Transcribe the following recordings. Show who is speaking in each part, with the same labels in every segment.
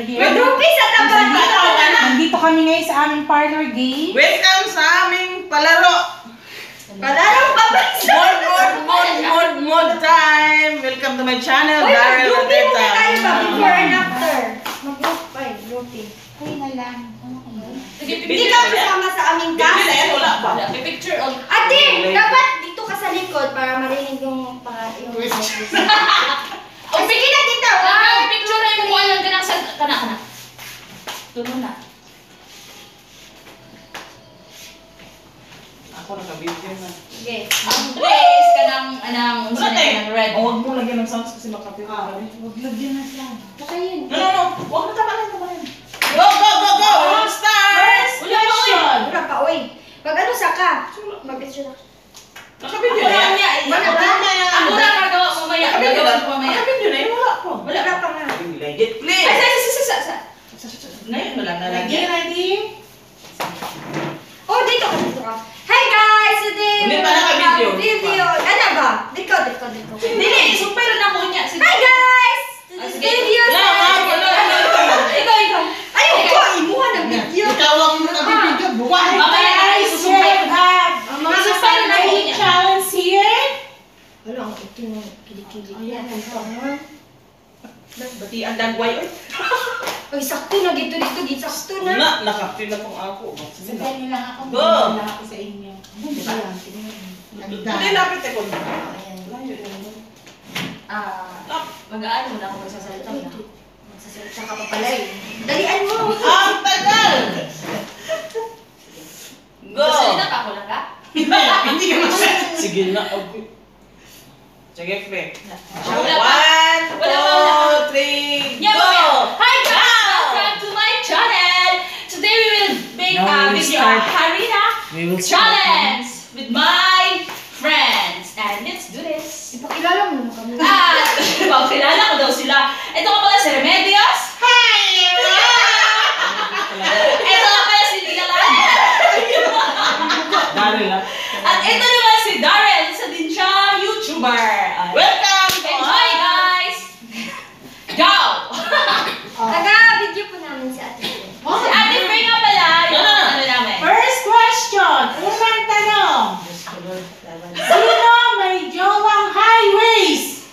Speaker 1: we're here.
Speaker 2: May rupees sa tapat.
Speaker 1: Nandito kami ngayon sa aming parlor game.
Speaker 3: Welcome sa aming palaro.
Speaker 2: Palarong pabansa.
Speaker 3: Mod time. Welcome to my channel,
Speaker 2: Uy,
Speaker 3: Daryl
Speaker 2: mag-groupie muna
Speaker 3: Ateta.
Speaker 2: tayo ba before and after? Mag-group pa eh, groupie.
Speaker 1: Kaya na lang.
Speaker 2: Hindi ka kasama sa aming cast.
Speaker 3: Wala pa.
Speaker 4: May picture of...
Speaker 2: Ate, dapat dito ka sa likod para marinig yung yung O sige na tita.
Speaker 4: Ah, picture ay mo lang ganang sa... Kana. Tulo na.
Speaker 3: Ako naka-video na.
Speaker 2: Sige.
Speaker 4: Ang dress, kanang unsa na kanang red.
Speaker 3: Huwag mo lagyan ng sounds kasi makapit ka.
Speaker 1: Huwag lagyan na siya.
Speaker 2: Patayin.
Speaker 3: No. Huwag mo tamanin. Go! Start!
Speaker 1: First question.
Speaker 2: Wala pa, oy. Pag ano sa ka, mag-picture na.
Speaker 3: Naka-video
Speaker 4: Ako
Speaker 3: na
Speaker 4: lang
Speaker 3: yan.
Speaker 4: niya.
Speaker 2: Wala pa.
Speaker 4: Ako na magawa mamaya. Gagawa ko mamaya.
Speaker 3: Naka-video na yan. Wala po.
Speaker 2: Wala pa nga.
Speaker 3: Legit, please.
Speaker 4: Sa.
Speaker 3: Ngayon mo lang
Speaker 1: Ready,
Speaker 3: nalagyan.
Speaker 1: ready?
Speaker 2: Oh, dito ka. Hey guys, today
Speaker 3: Hindi pa naka-video.
Speaker 2: Video. Ano ba? Dito.
Speaker 4: Dili, super na ko niya.
Speaker 2: Hi guys! Today's video Ikaw. Ayaw ko, imuha ng video.
Speaker 3: Ikaw ang naka-video. Buwan.
Speaker 4: Mamaya na
Speaker 1: Guys,
Speaker 4: isusumpay
Speaker 1: we
Speaker 4: ko.
Speaker 1: have
Speaker 4: Mga super na ko niya.
Speaker 1: challenge here.
Speaker 2: Wala, ang ito yung kilikili.
Speaker 1: Ayan,
Speaker 3: Bati ang dagway.
Speaker 2: Ay, sakto na dito. Sakto na.
Speaker 3: Nakapil na kong ako.
Speaker 1: Sabihan niyo lang ako.
Speaker 3: Go!
Speaker 1: Sabihan lang ako sa inyo.
Speaker 2: Ayan.
Speaker 3: Hindi lapit ako.
Speaker 4: Mag-aano mo na ako magsasalita na.
Speaker 2: Magsasalita ka pa pala eh. Dalian mo.
Speaker 3: Ang tagal! Go!
Speaker 4: Magsasalita pa ako lang ka?
Speaker 3: Hindi ka masaya. Sige na. Sige, Fe.
Speaker 4: Wala pa.
Speaker 3: 1, 2, 3,
Speaker 4: Yeah,
Speaker 3: go!
Speaker 4: Hi guys! Welcome to my channel! Today we will make a
Speaker 1: Now we
Speaker 4: video
Speaker 1: start.
Speaker 4: Harina
Speaker 1: We will
Speaker 4: challenge with my friends. And let's do this.
Speaker 2: Ipakilala mo naman kami.
Speaker 4: Pagkilala ko daw sila. Ito nga pala si Remedios.
Speaker 3: Hi!
Speaker 4: Ito nga pala si Dialan.
Speaker 3: Dari lang.
Speaker 4: At ito naman si Daryl. Isa din siya YouTuber.
Speaker 3: Welcome to
Speaker 4: Enjoy guys! Go!
Speaker 2: Taga-video po namin si Ate.
Speaker 4: Si Ate Frey nga pala. Yung ano namin.
Speaker 1: First question. Unang tanong. Sino may jowang high waist?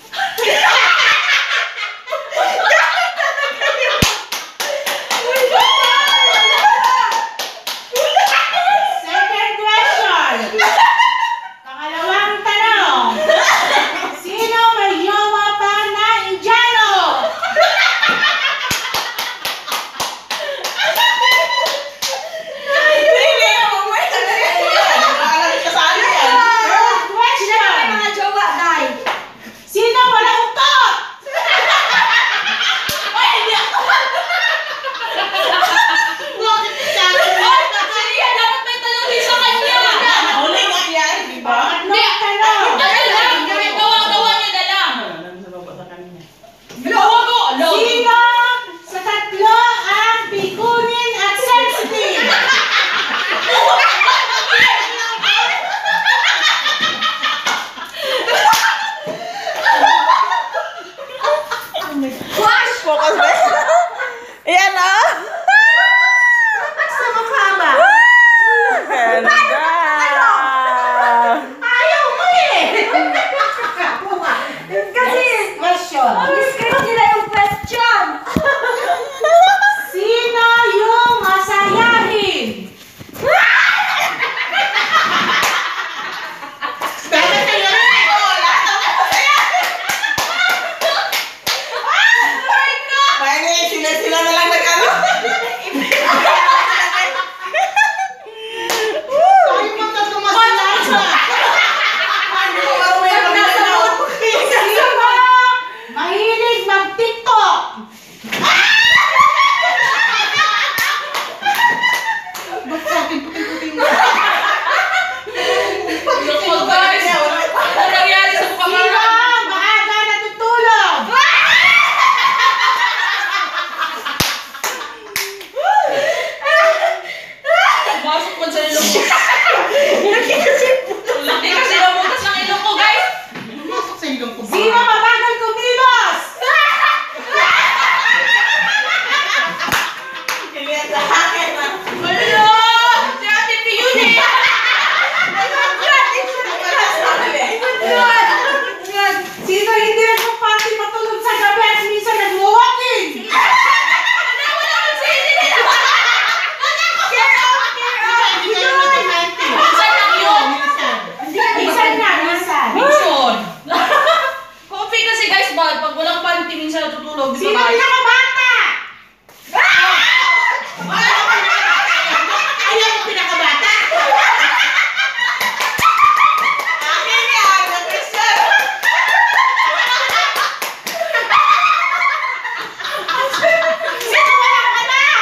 Speaker 1: Second question. Pangalawang tanong. Sino may jowa pa na Indiano? Third
Speaker 2: Sila
Speaker 1: question.
Speaker 2: na may mga jowa, Day.
Speaker 1: Sino wala utot?
Speaker 4: Sige, dapat may tanong din sa kanya.
Speaker 1: Pangatlong tanong.
Speaker 4: Ano lang? Gawa-gawa niya na lang. Gawa ko.
Speaker 1: Sino sa tatlo ang bikunin at sensitive?
Speaker 2: Wash!
Speaker 3: Focus ba? Ayan o!
Speaker 2: Sa mukha ba?
Speaker 3: Ganda!
Speaker 2: Ayaw mo eh! Kasi,
Speaker 1: Question.
Speaker 2: script nila yung question.
Speaker 1: Sino yung masayahin?
Speaker 3: Sila na lang nag-ano? Tayo man ka tumasalasa!
Speaker 1: Sino mahilig mag-tiktok?
Speaker 4: natutulog sa
Speaker 1: Sino
Speaker 4: bahay.
Speaker 1: pinakabata?
Speaker 4: Ayaw mo pinakabata? Akin yan, na question.
Speaker 1: Sino walang anak?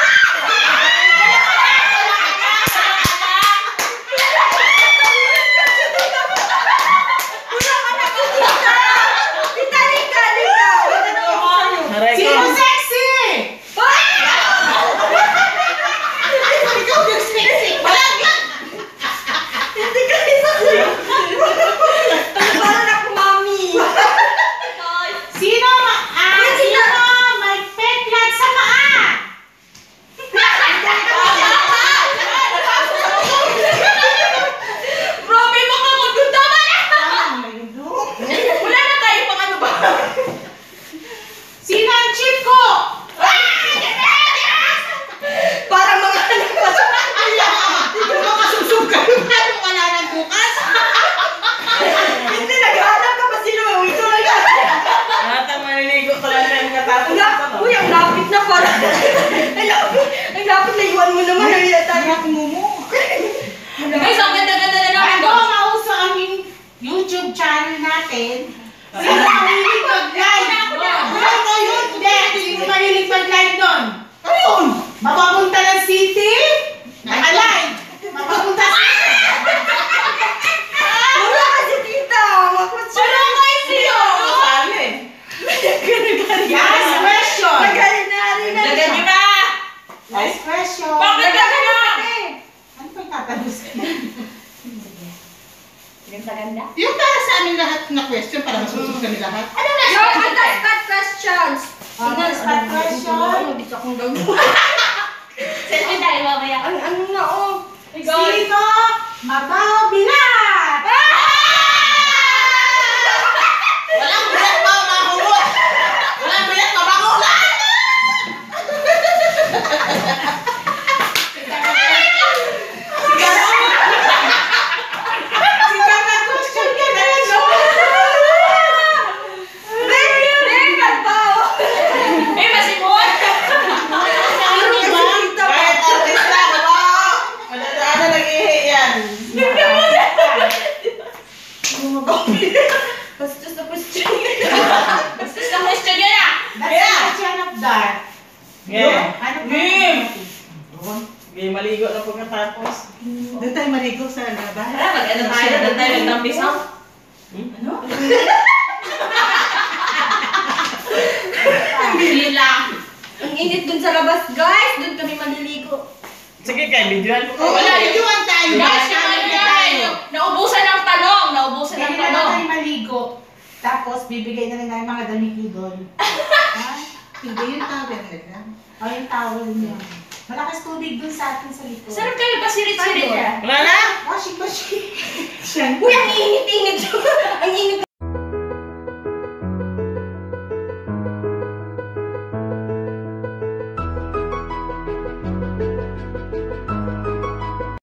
Speaker 3: Aray ko.
Speaker 1: Sino sexy? Sino may peklat sa paa?
Speaker 4: Robin, mo ka magdundaman! Wala na tayo pang ano ba?
Speaker 1: Sino ang chip ko?
Speaker 4: Para mga anak pa sa kanya. Makasusog ka naman kung wala nang bukas. Hindi, naghahanap ka pa sino. Ito lang yan.
Speaker 3: Atang maninigo ko lang ng katapos.
Speaker 2: Uy, ang lapit na para. Ang lapit na iwan mo naman. Ang tayo mo mo.
Speaker 4: Guys, ang ganda-ganda na naman
Speaker 1: Bago
Speaker 4: doon.
Speaker 1: mauso ang YouTube channel natin, sino mahilig mag-live? Ano yun? Hindi, sino mahilig mag-live doon?
Speaker 4: Ayun.
Speaker 1: Mapapunta ng city? Naka-live. Mapapunta sa
Speaker 2: Wala kasi tita.
Speaker 4: Wala kayo siyo. Sali.
Speaker 1: Last question.
Speaker 2: Magaling na rin na.
Speaker 4: Dagan nyo na.
Speaker 1: Last question.
Speaker 4: Bakit dagan na?
Speaker 1: Ano pa yung tatanong sa'yo?
Speaker 4: Ganda-ganda.
Speaker 5: Yung para sa amin lahat na question, para masusog kami lahat.
Speaker 2: Ano na? Your understand questions.
Speaker 1: Final spot question.
Speaker 2: Mabit akong gawin.
Speaker 4: Selfie tayo mamaya.
Speaker 2: Ano na oh.
Speaker 1: Sino mabaho bilat?
Speaker 4: Walang bilat pa mahulot. Walang bilat pa mahulot.
Speaker 1: Sikat na question yan.
Speaker 4: Eh, masimot.
Speaker 1: Ano ba?
Speaker 3: Kahit artista, wow! Madadaanan nag-ihi yan.
Speaker 2: Bastos na question.
Speaker 4: Bastos na question yun ah.
Speaker 1: That's the question of dark.
Speaker 3: Yeah.
Speaker 1: Ano ba?
Speaker 3: Okay, maligo na pagkatapos.
Speaker 5: Doon tayo marigo sa labas.
Speaker 4: Tara, mag-ano tayo. Doon tayo nagtampisaw. Ano? Hindi lang.
Speaker 2: Ang init dun sa labas, guys. Dun kami maliligo.
Speaker 3: Sige, kay videoan ko.
Speaker 5: Oo, videoan tayo.
Speaker 4: Guys, yung ano yan. yung Naubusan ng tanong. Naubusan ng
Speaker 1: Hindi na lang
Speaker 4: tanong.
Speaker 1: tayo maligo. Tapos, bibigay na lang namin mga damit niyo doon. Ha?
Speaker 5: Hindi yung tawag nila.
Speaker 1: O yung towel niyo. Malakas tubig doon sa atin sa likod.
Speaker 4: Sarap kayo ba sirit-sirit
Speaker 2: Ano?
Speaker 4: ka?
Speaker 3: Wala na?
Speaker 1: Washing machine.
Speaker 2: Uy, ang init-init. Ang init.